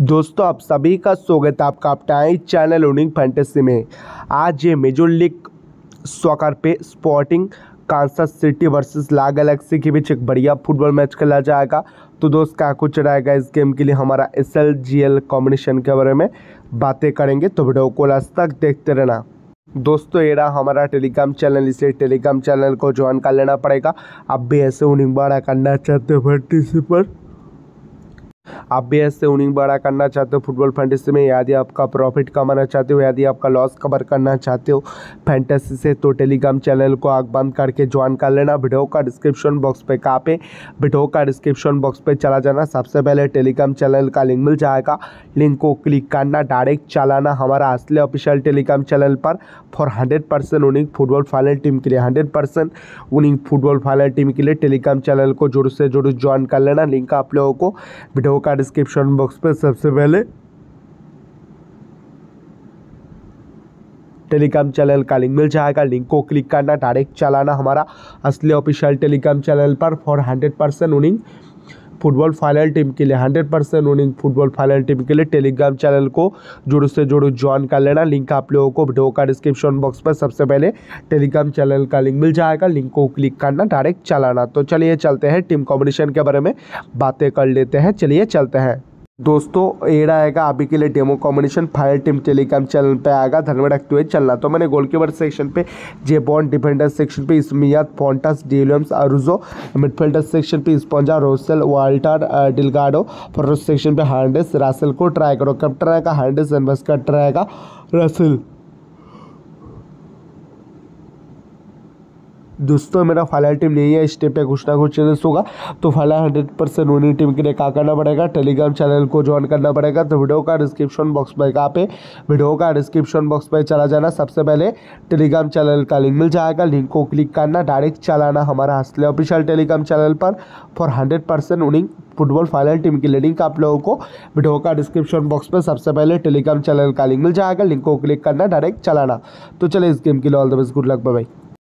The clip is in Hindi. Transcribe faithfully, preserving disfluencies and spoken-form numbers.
दोस्तों आप सभी का स्वागत है आपका अपना चैनल विनिंग फैंटेसी में। आज ये मेजर लीग सॉकर पे Sporting Kansas City versus LA Galaxy के बीच एक बढ़िया फुटबॉल मैच खेला जाएगा। तो दोस्त क्या कुछ रहेगा इस गेम के लिए हमारा S L G L combination के बारे में बातें करेंगे, तो वीडियो को लास्ट तक देखते रहना। दोस्तों ये रहा हमारा टेलीग्राम चैनल, इसे टेलीग्राम चैनल को ज्वाइन कर लेना पड़ेगा। आप भी ऐसे विनिंग बड़ा करना चाहते हो फैंटेसी पर, आप भी ऐसे विनिंग बड़ा करना चाहते हो फुटबॉल फैंटेसी में, यदि आपका प्रॉफिट कमाना चाहते हो, यदि आपका लॉस कवर करना चाहते हो फैंटेसी से, तो टेलीग्राम चैनल को आग बंद करके ज्वाइन कर लेना। वीडियो का डिस्क्रिप्शन बॉक्स पे कहाँ पे वीडियो का डिस्क्रिप्शन बॉक्स पे चला जाना, सबसे पहले टेलीग्राम चैनल का लिंक मिल जाएगा। लिंक को क्लिक करना, डायरेक्ट चलाना हमारा असली ऑफिशियल टेलीग्राम चैनल पर for hundred percent winning football final team के लिए hundred percent winning football final team के लिए टेलीग्राम चैनल को जरूर से जरूर ज्वाइन कर लेना। लिंक आप लोगों को वीडियो का डिस्क्रिप्शन बॉक्स पे सबसे पहले टेलीग्राम चैनल का लिंक मिल जाएगा। लिंक को क्लिक करना, डायरेक्ट चलाना हमारा असली ऑफिशियल टेलीग्राम चैनल पर for hundred percent winning football final team के लिए hundred percent winning football final team के लिए टेलीग्राम चैनल को जरूर से जरूर ज्वाइन कर लेना। लिंक आप लोगों को वीडियो का डिस्क्रिप्शन बॉक्स पर सबसे पहले टेलीग्राम चैनल का लिंक मिल जाएगा। लिंक को क्लिक करना, डायरेक्ट चलाना। तो चलिए चलते हैं टीम कॉम्बिनेशन के बारे में बातें कर लेते हैं। चलिए चलते हैं दोस्तों, ये रहेगा अभी के लिए demo combination. Final team Telegram channel पे आएगा, ध्यान में रखते हुए चलना। तो मैंने गोलकीपर सेक्शन पे जेबॉन, डिफेंडर सेक्शन पे इस्मियात, फोंटास, डिलियम्स, अरुजो, मिडफील्डर सेक्शन पे Sponza, Rosell, Walter, Delgado, forward section पे हार्डेस, रासेल को ट्राई करो। कैप्टन रहेगा हार्डेस, एनबस का रहेगा रासेल। दोस्तों मेरा फाइनल टीम नहीं है, इस टीम पे कुछ ना कुछ चेंजेस होगा। तो final hundred percent winning team के लिए क्या करना पड़ेगा, टेलीग्राम चैनल को ज्वाइन करना पड़ेगा। तो वीडियो का डिस्क्रिप्शन बॉक्स में कहाँ पे वीडियो का डिस्क्रिप्शन बॉक्स पे चला जाना, सबसे पहले टेलीग्राम चैनल का लिंक मिल जाएगा। लिंक को क्लिक करना, डायरेक्ट चलाना हमारा असली ऑफिशियल टेलीग्राम चैनल पर for hundred percent winning football final team की लिंक आप लोगों को वीडियो का डिस्क्रिप्शन बॉक्स पे सबसे पहले टेलीग्राम चैनल का लिंक मिल जाएगा। लिंक को क्लिक करना, डायरेक्ट चलाना। तो चले इस गेम के लिए all the best, good luck, bye bye.